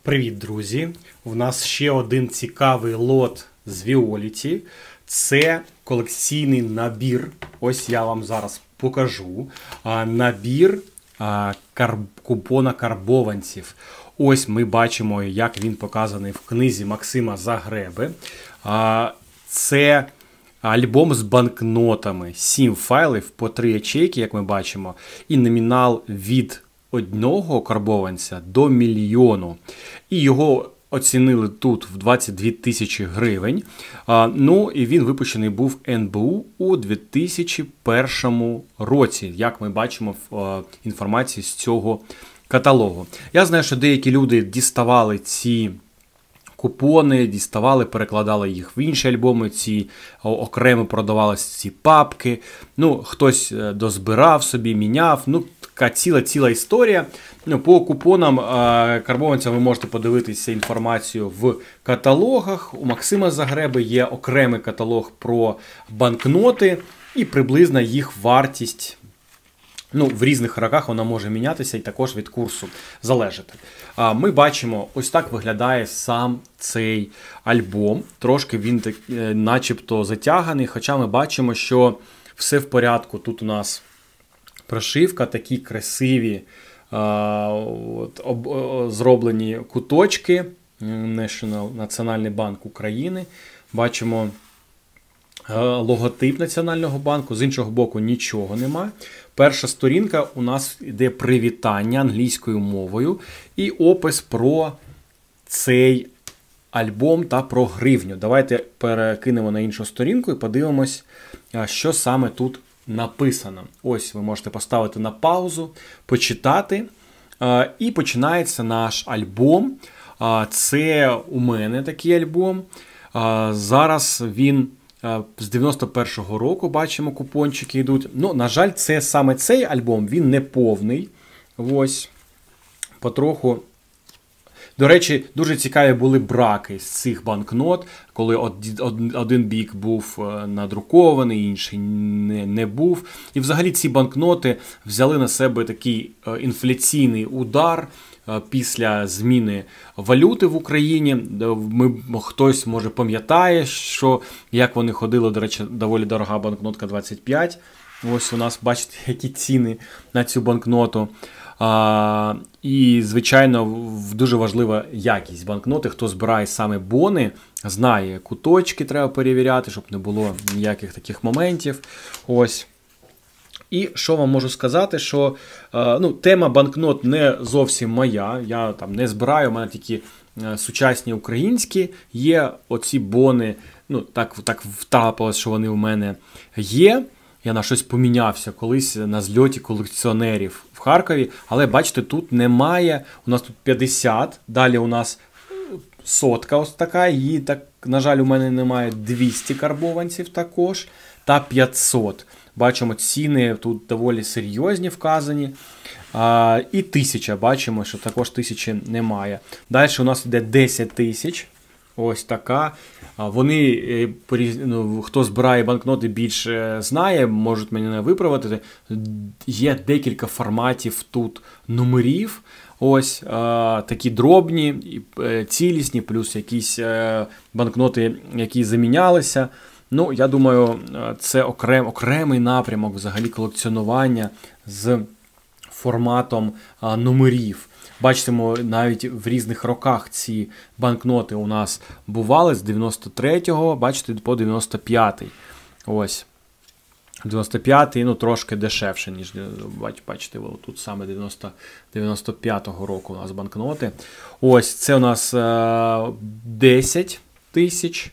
Привіт, друзі! У нас ще один цікавий лот з Віоліті. Це колекційний набір. Ось я вам зараз покажу. Набір купона карбованців. Ось ми бачимо, як він показаний в книзі Максима Загреби. Це альбом з банкнотами. 7 файлів по 3 ячейки, як ми бачимо. І номінал від одного карбованця до мільйону. І його оцінили тут в 22 тисячі гривень. Ну і він випущений був НБУ у 2001 році, як ми бачимо в інформації з цього каталогу. Я знаю, що деякі люди діставали ці купони, перекладали їх в інші альбоми, ці окремо продавалися ці папки. Ну, хтось дозбирав собі, міняв. Ну, така ціла історія. Ну, по купонам карбованця ви можете подивитися інформацію в каталогах. У Максима Загреби є окремий каталог про банкноти і приблизна їх вартість. Ну, в різних роках вона може мінятися і також від курсу залежати. Ми бачимо, ось так виглядає сам цей альбом. Трошки він начебто затяганий, хоча ми бачимо, що все в порядку. Тут у нас прошивка, такі красиві зроблені куточки. Національний банк України. Бачимо логотип Національного банку, з іншого боку нічого нема. Перша сторінка у нас йде привітання англійською мовою і опис про цей альбом та про гривню. Давайте перекинемо на іншу сторінку і подивимось, що саме тут написано. Ось ви можете поставити на паузу, почитати. І починається наш альбом. Це у мене такий альбом. Зараз він з 91-го року, бачимо, купончики йдуть. Ну, на жаль, це саме цей альбом, він не повний. Ось, потроху. До речі, дуже цікаві були браки з цих банкнот, коли один бік був надрукований, інший не був. І взагалі ці банкноти взяли на себе такий інфляційний удар після зміни валюти в Україні. Хтось, може, пам'ятає, що як вони ходили, до речі, доволі дорога банкнотка 25. Ось у нас, бачите, які ціни на цю банкноту. І, звичайно, дуже важлива якість банкноти. Хто збирає саме бони, знає, куточки треба перевіряти, щоб не було ніяких таких моментів. Ось. І що вам можу сказати, що тема банкнот не зовсім моя. Я там не збираю, у мене тільки сучасні українські є. Оці бони, так втрапилось, що вони у мене є. Я на щось помінявся колись на зльоті колекціонерів в Харкові. Але, бачите, тут немає. У нас тут 50. Далі у нас 100 ось така. Її, так, на жаль, у мене немає 200 карбованців також. Та 500. Бачимо, ціни тут доволі серйозні вказані. І 1000. Бачимо, що також 1000 немає. Далі у нас йде 10 тисяч. Ось така. Вони, хто збирає банкноти, більше знає, можуть мене виправити. Є декілька форматів тут номерів. Ось такі дробні, цілісні, плюс якісь банкноти, які замінялися. Ну, я думаю, це окремий напрямок взагалі колекціонування з форматом номерів. Бачимо, навіть в різних роках ці банкноти у нас бували з 93-го, бачите, по 95-й. Ось. 95-й, трошки дешевше, ніж, бачите, тут саме 95-го року у нас банкноти. Ось, це у нас 10 тисяч.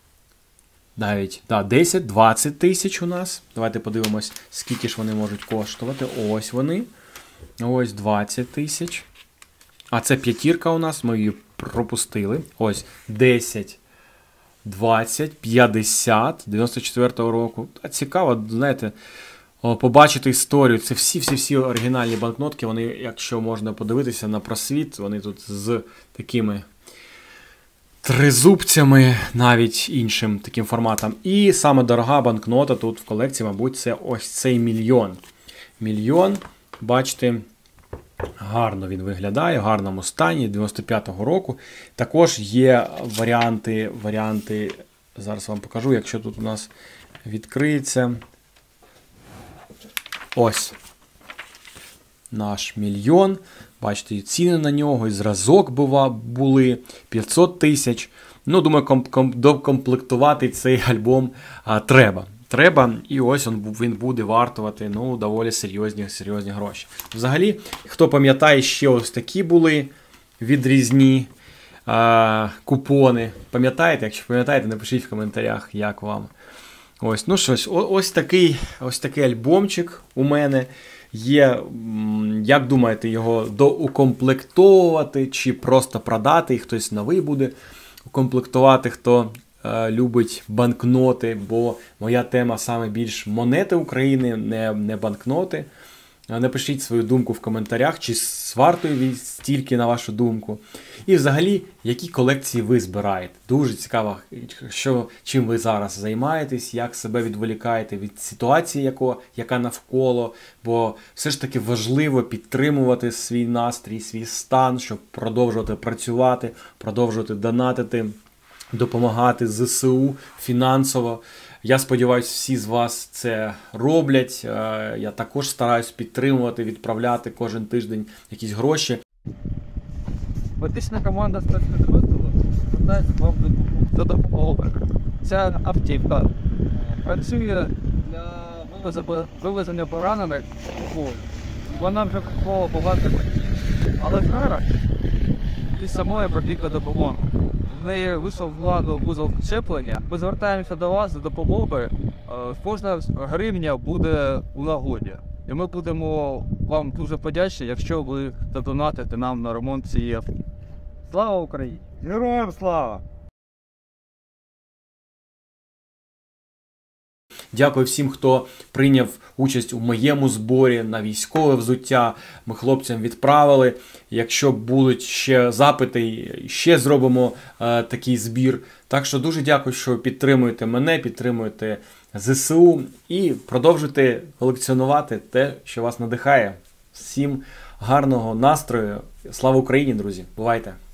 Навіть, 10-20 тисяч у нас. Давайте подивимось, скільки ж вони можуть коштувати. Ось вони. Ось 20 тисяч. А це п'ятірка у нас, ми її пропустили. Ось 10, 20, 50, 94-го року. Цікаво, знаєте, побачити історію. Це всі оригінальні банкнотки. Вони, якщо можна подивитися на просвіт, вони тут з такими тризубцями, навіть іншим таким форматом. І саме дорога банкнота тут в колекції, мабуть, це ось цей мільйон. Мільйон, бачите, Гарно він виглядає, в гарному стані, 95-го року. Також є варіанти, зараз вам покажу, якщо тут у нас відкриється. Ось наш мільйон. Бачите, і ціни на нього, і зразок були 500 тисяч. Ну, думаю, докомплектувати цей альбом треба, і ось він буде вартувати, ну, доволі серйозні гроші. Взагалі, хто пам'ятає, ще ось такі були відрізні купони. Пам'ятаєте? Якщо пам'ятаєте, напишіть в коментарях, як вам. Ось, ну щось, ось такий альбомчик у мене є. Як думаєте, його доукомплектовувати чи просто продати, і хтось новий буде укомплектувати, хто любить банкноти, бо моя тема саме більш монети України, не банкноти. Напишіть свою думку в коментарях, чи вартує він стільки, на вашу думку. І взагалі, які колекції ви збираєте. Дуже цікаво, чим ви зараз займаєтесь, як себе відволікаєте від ситуації, яка навколо. Бо все ж таки важливо підтримувати свій настрій, свій стан, щоб продовжувати працювати, продовжувати донатити, допомагати ЗСУ фінансово. Я сподіваюся, всі з вас це роблять. Я також стараюсь підтримувати, відправляти кожен тиждень якісь гроші. Медична команда спецпідрозділу звертається вам до допомоги. Ця автівка працює для вивезення поранених. Вона вже купувала багато, але зараз і самої потрібна допомога. В неї вийшов владу вузол щеплення. Ми звертаємося до вас за допомогою. Кожна гривня буде у нагоді. І ми будемо вам дуже подячні, якщо ви задонатите нам на ремонт цієї автівки. Слава Україні! Героям слава! Дякую всім, хто прийняв участь у моєму зборі на військове взуття. Ми хлопцям відправили. Якщо будуть ще запити, ще зробимо такий збір. Так що дуже дякую, що підтримуєте мене, підтримуєте ЗСУ і продовжуйте колекціонувати те, що вас надихає. Всім гарного настрою. Слава Україні, друзі! Бувайте!